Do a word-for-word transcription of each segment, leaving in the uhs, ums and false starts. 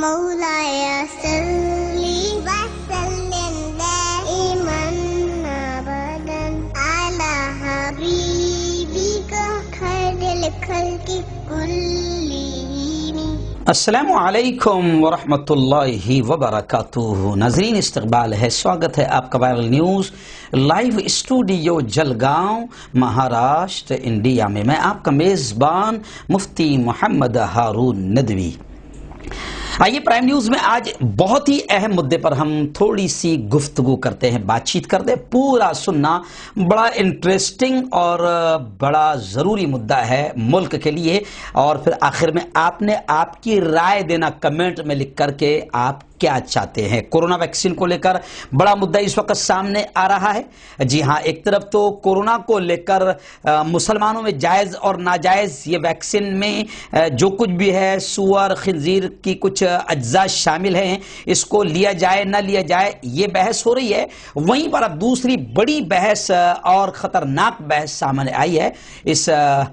مولاي صلي وسلم دائما ابدا على حبيبك خير الخلق كلهم. السلام علیکم ورحمۃ اللہ وبرکاتہ. ناظرین استقبال ہے، سواگت ہے آپ کا viral news live studio Jalgaon Maharashtra India میں. میں آپ کا میزبان مفتی محمد ہارون ندوی. آئیے پرائم نیوز میں آج بہت ہی اہم مدے پر ہم تھوڑی سی گفتگو کرتے ہیں، بات چیت کرتے ہیں. پورا سننا بڑا انٹرسٹنگ اور بڑا ضروری مدعا ہے ملک کے لیے، اور پھر آخر میں آپ نے آپ کی رائے دینا کمنٹ میں لکھ کر کے آپ کیا چاہتے ہیں. کورونا ویکسین کو لے کر بڑا مدعا اس وقت سامنے آ رہا ہے. جی ہاں، ایک طرف تو کورونا کو لے کر مسلمانوں میں جائز اور ناجائز یہ ویکسین میں جو کچھ بھی ہے، سور خنزیر کی کچھ اجزاء شامل ہیں، اس کو لیا جائے نہ لیا جائے یہ بحث ہو رہی ہے. وہیں پر اب دوسری بڑی بحث اور خطرناک بحث سامنے آئی ہے. اس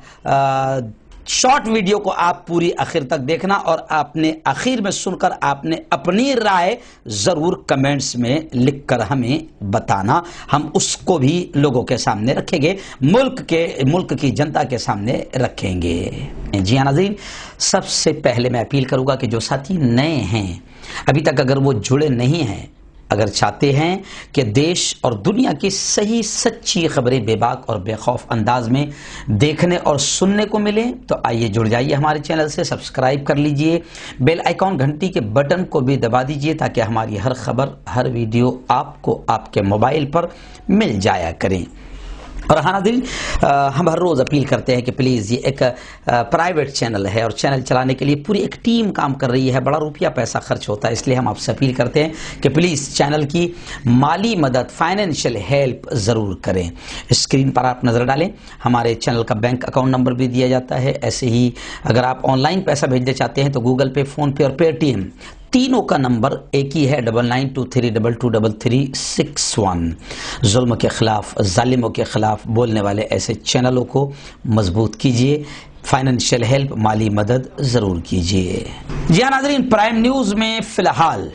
شارٹ ویڈیو کو آپ پوری آخر تک دیکھنا، اور آپ نے آخر میں سن کر آپ نے اپنی رائے ضرور کمنٹس میں لکھ کر ہمیں بتانا. ہم اس کو بھی لوگوں کے سامنے رکھیں گے، ملک کے ملک کی جنتا کے سامنے رکھیں گے. جی ہاں ناظرین، سب سے پہلے میں اپیل کروں گا کہ جو ساتھی نئے ہیں، ابھی تک اگر وہ جڑے نہیں ہیں، اگر چاہتے ہیں کہ دیش اور دنیا کی صحیح سچی خبریں بے باک اور بے خوف انداز میں دیکھنے اور سننے کو ملیں، تو آئیے جڑ جائیے ہمارے چینل سے. سبسکرائب کر لیجئے، بیل آئیکن گھنٹی کے بٹن کو بھی دبا دیجئے تاکہ ہماری ہر خبر ہر ویڈیو آپ کو آپ کے موبائل پر مل جایا کریں. اور ہاں ناظرین، ہم ہر روز اپیل کرتے ہیں کہ پلیز یہ ایک پرائیویٹ چینل ہے اور چینل چلانے کے لیے پوری ایک ٹیم کام کر رہی ہے، بڑا روپیہ پیسہ خرچ ہوتا ہے، اس لیے ہم آپ سے اپیل کرتے ہیں کہ پلیز چینل کی مالی مدد، فائنینشیل ہیلپ ضرور کریں. اسکرین پر آپ نظر ڈالیں، ہمارے چینل کا بینک اکاؤنٹ نمبر بھی دیا جاتا ہے. ایسے ہی اگر آپ آن لائن پیسہ بھیجنا چاہتے ہیں تو گوگل پے، فون پے اور پے ٹی ایم تینوں کا نمبر ایک ہی ہے، double nine two three double two double three six one. ظلم کے خلاف، ظالموں کے خلاف بولنے والے ایسے چینلوں کو مضبوط کیجیے. فائنینشیل ہیلپ، مالی مدد ضرور کیجیے. جی ہاں ناظرین، پرائم نیوز میں فی الحال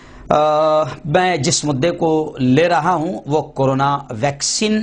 میں جس مدعے کو لے رہا ہوں وہ کورونا ویکسین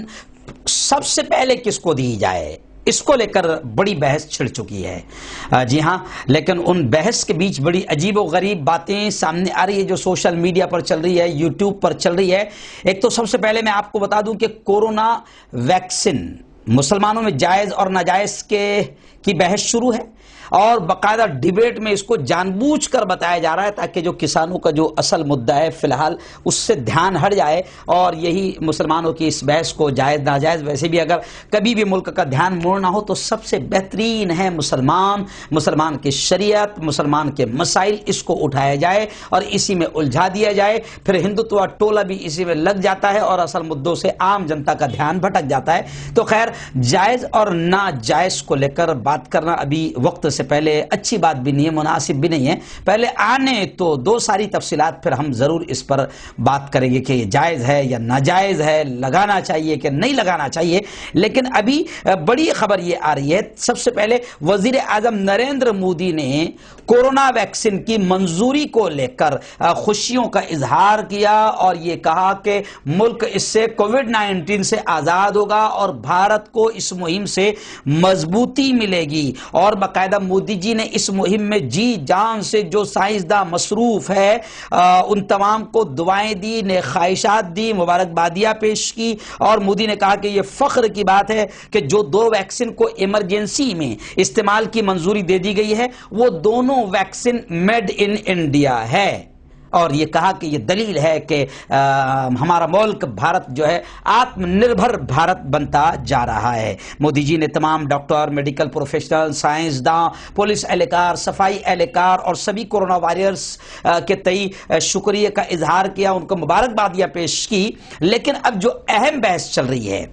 سب سے پہلے کس کو دی جائے، اس کو لے کر بڑی بحث چھڑ چکی ہے. جی ہاں، لیکن ان بحث کے بیچ بڑی عجیب و غریب باتیں سامنے آ رہی ہے جو سوشل میڈیا پر چل رہی ہے، یوٹیوب پر چل رہی ہے. ایک تو سب سے پہلے میں آپ کو بتا دوں کہ کورونا ویکسین مسلمانوں میں جائز اور ناجائز کے کی بحث شروع ہے، اور باقاعدہ ڈیبیٹ میں اس کو جان بوجھ کر بتایا جا رہا ہے تاکہ جو کسانوں کا جو اصل مدعا ہے فی الحال اس سے دھیان ہٹ جائے، اور یہی مسلمانوں کی اس بحث کو جائز ناجائز، ویسے بھی اگر کبھی بھی ملک کا دھیان موڑنا ہو تو سب سے بہترین ہے مسلمان مسلمان کی شریعت، مسلمان کے مسائل، اس کو اٹھایا جائے اور اسی میں الجھا دیا جائے. پھر ہندوتوا ٹولہ بھی اسی میں لگ جاتا ہے اور اصل مدعوں سے عام جنتا کا دھیان بھٹک جاتا ہے. تو خیر، جائز اور ناجائز کو لے کر بات کرنا ابھی وقت سے پہلے اچھی بات بھی نہیں ہے، مناسب بھی نہیں ہے. پہلے آنے تو دو ساری تفصیلات، پھر ہم ضرور اس پر بات کریں گے کہ یہ جائز ہے یا ناجائز ہے، لگانا چاہیے کہ نہیں لگانا چاہیے. لیکن ابھی بڑی خبر یہ آ رہی ہے، سب سے پہلے وزیر اعظم نریندر مودی نے کورونا ویکسین کی منظوری کو لے کر خوشیوں کا اظہار کیا اور یہ کہا کہ ملک اس سے کووڈ نائنٹین سے آزاد ہوگا اور بھارت کو اس مہم سے مضبوطی ملے گی. اور باقاعدہ مودی جی نے اس مہم میں جی جان سے جو سائنسداں مصروف ہے ان تمام کو دعائیں دی، نیک خواہشات دی، مبارکبادیاں پیش کی. اور مودی نے کہا کہ یہ فخر کی بات ہے کہ جو دو ویکسین کو ایمرجنسی میں استعمال کی منظوری دے دی گئی ہے وہ دونوں ویکسین میڈ ان انڈیا ہے، اور یہ کہا کہ یہ دلیل ہے کہ ہمارا ملک بھارت جو ہے آتم نربھر بھارت بنتا جا رہا ہے. مودی جی نے تمام ڈاکٹر، میڈیکل پروفیشنل، سائنسداں، پولیس اہلکار، صفائی اہلکار اور سبھی کورونا وارئرز کے تئیں شکریہ کا اظہار کیا، ان کو مبارکبادیاں پیش کی. لیکن اب جو اہم بحث چل رہی ہے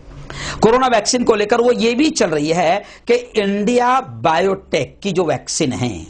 کورونا ویکسین کو لے کر وہ یہ بھی چل رہی ہے کہ انڈیا بایو ٹیک کی جو ویکسین ہیں،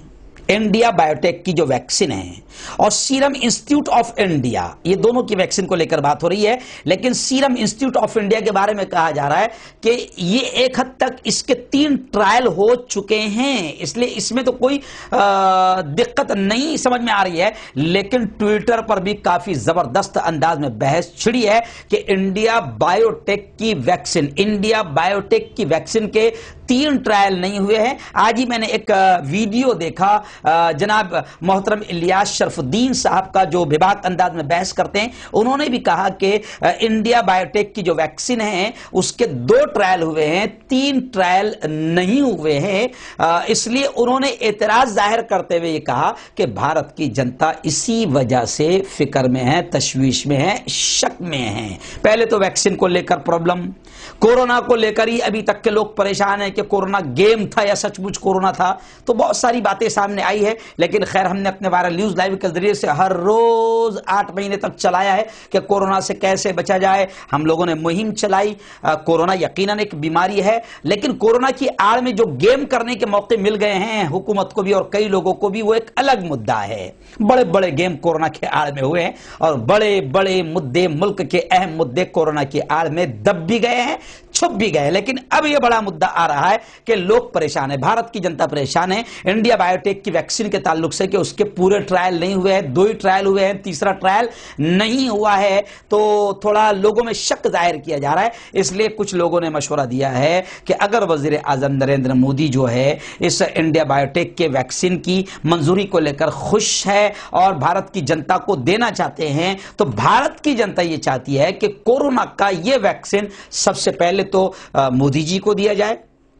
इंडिया बायोटेक की जो वैक्सीन है और सीरम इंस्टीट्यूट ऑफ इंडिया, ये दोनों की वैक्सीन को लेकर बात हो रही है, लेकिन सीरम इंस्टीट्यूट ऑफ इंडिया के बारे में कहा जा रहा है कि ये एक हद तक इसके तीन ट्रायल हो चुके हैं, इसलिए इसमें तो कोई आ, दिक्कत नहीं समझ में आ रही है। लेकिन ट्विटर पर भी काफी जबरदस्त अंदाज में बहस छिड़ी है कि इंडिया बायोटेक की वैक्सीन इंडिया बायोटेक की वैक्सीन के तीन ट्रायल नहीं हुए हैं। आज ही मैंने एक वीडियो देखा, जनाब मोहतरम इलियास शरफुद्दीन साहब का, जो बेबाक अंदाज में बहस करते हैं। उन्होंने भी कहा कि इंडिया बायोटेक की जो वैक्सीन है उसके दो ट्रायल हुए हैं, तीन ट्रायल नहीं हुए हैं। इसलिए उन्होंने एतराज जाहिर करते हुए ये कहा कि भारत की जनता इसी वजह से फिक्र में है, तशवीश में है, शक में है। पहले तो वैक्सीन को लेकर प्रॉब्लम, कोरोना को लेकर ही अभी तक के लोग परेशान हैं कि कोरोना गेम था या सचमुच कोरोना था, तो बहुत सारी बातें सामने आई है। लेकिन खैर, हमने अपने वायरल न्यूज लाइव के जरिए से हर रोज आठ महीने तक चलाया है कि कोरोना से कैसे बचा जाए। हम लोगों ने मुहिम चलाई। आ, कोरोना यकीनन एक बीमारी है, लेकिन कोरोना की आड़ में जो गेम करने के मौके मिल गए हैं हुकूमत को भी और कई लोगों को भी, वो एक अलग मुद्दा है। बड़े बड़े गेम कोरोना के आड़ में हुए हैं और बड़े बड़े मुद्दे, मुल्क के अहम मुद्दे कोरोना की आड़ में दब भी गए हैं, छुप भी गए। लेकिन अब यह बड़ा मुद्दा आ रहा है कि लोग परेशान है, भारत की जनता परेशान है इंडिया बायोटेक की वैक्सीन के ताल्लुक से कि उसके पूरे ट्रायल नहीं हुए हैं, दो ही ट्रायल हुए हैं, तीसरा ट्रायल नहीं हुआ है। तो थोड़ा लोगों में शक जाहिर किया जा रहा है। इसलिए कुछ लोगों ने मशवरा दिया है कि अगर वजीर आजम नरेंद्र मोदी जो है इस इंडिया बायोटेक के वैक्सीन की मंजूरी को लेकर खुश है और भारत की जनता को देना चाहते हैं, तो भारत की जनता यह चाहती है कि कोरोना का यह वैक्सीन सबसे पहले तो मोदी जी को दिया जाए।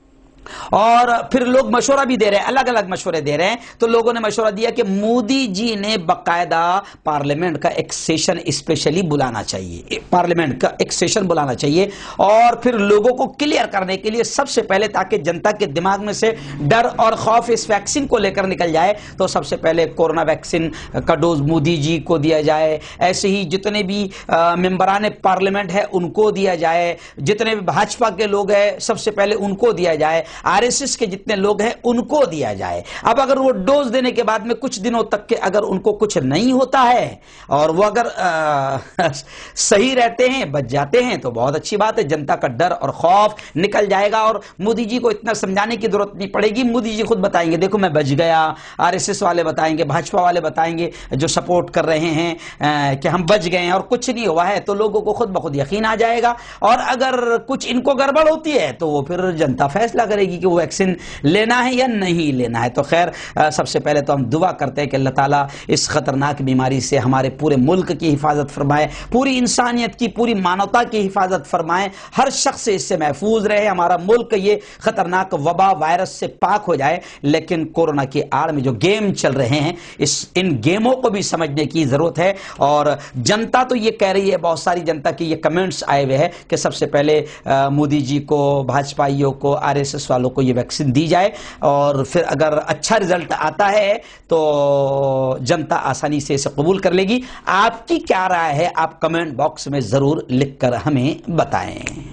और फिर लोग मशवरा भी दे रहे हैं, अलग अलग मशवरे दे रहे हैं। तो लोगों ने मशवरा दिया कि मोदी जी ने बाकायदा पार्लियामेंट का एक सेशन स्पेशली बुलाना चाहिए, पार्लियामेंट का एक सेशन बुलाना चाहिए और फिर लोगों को क्लियर करने के लिए सबसे पहले, ताकि जनता के दिमाग में से डर और खौफ इस वैक्सीन को लेकर निकल जाए, तो सबसे पहले कोरोना वैक्सीन का डोज मोदी जी को दिया जाए। ऐसे ही जितने भी मेंबरान पार्लियामेंट है उनको दिया जाए, जितने भी भाजपा के लोग हैं सबसे पहले उनको दिया जाए, आरएसएस के जितने लोग हैं उनको दिया जाए। अब अगर वो डोज देने के बाद में कुछ दिनों तक के अगर उनको कुछ नहीं होता है और वो अगर आ, सही रहते हैं, बच जाते हैं, तो बहुत अच्छी बात है, जनता का डर और खौफ निकल जाएगा और मोदी जी को इतना समझाने की जरूरत नहीं पड़ेगी। मोदी जी खुद बताएंगे, देखो मैं बच गया, आरएसएस वाले बताएंगे, भाजपा वाले बताएंगे जो सपोर्ट कर रहे हैं आ, कि हम बच गए हैं और कुछ नहीं हुआ है, तो लोगों को खुद ब खुद यकीन आ जाएगा। और अगर कुछ इनको गड़बड़ होती है तो वो फिर जनता फैसला करेगी कि वो वैक्सीन लेना है या नहीं लेना है। तो खैर, सबसे पहले तो हम दुआ करते हैं कि अल्लाह ताला इस खतरनाक बीमारी से हमारे पूरे मुल्क की हिफाजत फरमाए, पूरी इंसानियत की, पूरी मानवता की हिफाजत फरमाए, हर शख्स इससे महफूज रहे, हमारा मुल्क ये खतरनाक वबा वायरस से पाक हो जाए। लेकिन कोरोना की आड़ में जो गेम चल रहे हैं, इस इन गेमों को भी समझने की जरूरत है। और जनता तो ये कह रही है, बहुत सारी जनता की ये कमेंट्स आए हुए हैं कि सबसे पहले मोदी जी को, भाजपाइयों को, आरएसएस वालों को ये वैक्सीन दी जाए और फिर अगर अच्छा रिजल्ट आता है तो जनता आसानी से इसे कबूल कर लेगी। आपकी क्या राय है, आप कमेंट बॉक्स में जरूर लिखकर हमें बताएं।